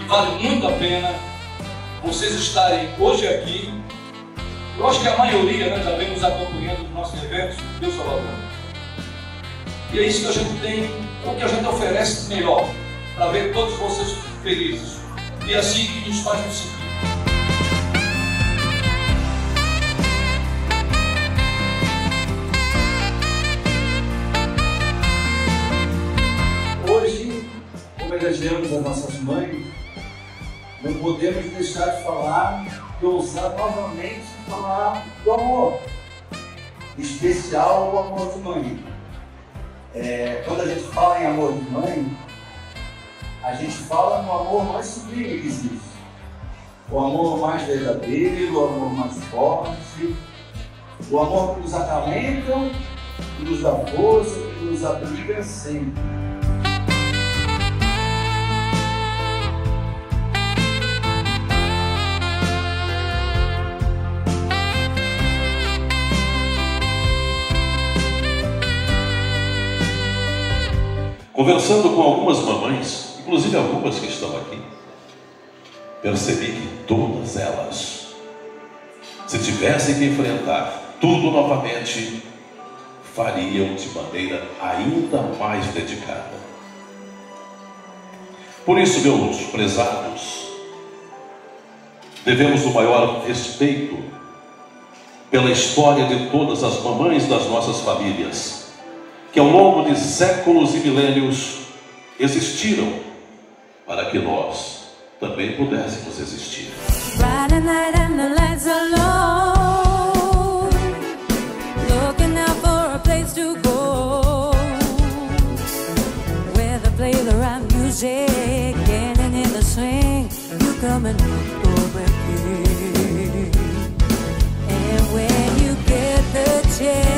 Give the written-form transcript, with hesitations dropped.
vale muito a pena vocês estarem hoje aqui. Eu acho que a maioria, né, já vem nos acompanhando nos nossos eventos do Salvador. E é isso que a gente tem, é o que a gente oferece melhor, para ver todos vocês felizes. E é assim que nos faz nos sentir. Hoje, homenageamos as nossas mães, não podemos deixar de falar e ousar novamente falar do amor, em especial o amor de mãe. Quando a gente fala em amor de mãe, a gente fala no amor mais sublime que existe. O amor mais verdadeiro, o amor mais forte, o amor que nos acalenta, que nos dá força, que nos abriga sempre. Conversando com algumas mamães, inclusive algumas que estão aqui, percebi que todas elas, se tivessem que enfrentar tudo novamente, fariam de maneira ainda mais dedicada. Por isso, meus prezados, devemos o maior respeito pela história de todas as mamães das nossas famílias, que ao longo de séculos e milênios existiram para que nós também pudéssemos existir. And when you get the chance